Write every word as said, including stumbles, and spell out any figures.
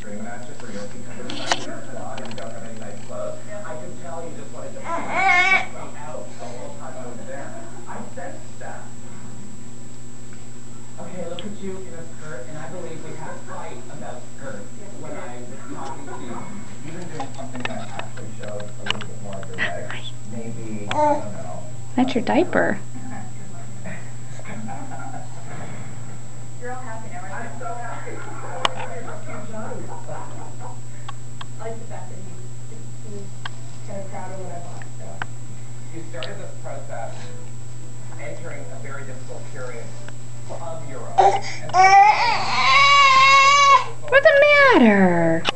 screaming at you for your because of the fact that you're flawed and you don't have any nice clothes. I can tell you just wanted to put me out the whole time I was there. I sensed that. Okay, look at you in a skirt, and I believe we had a fight about skirts when I was talking to you. Even doing something that actually shows a little bit more of your legs. Maybe, I don't know. That's your diaper. You're all happy now, right? I'm so happy. I like the fact that he, he was kind of proud of what I bought. So. You started this process entering a very difficult period of your own. What's the matter?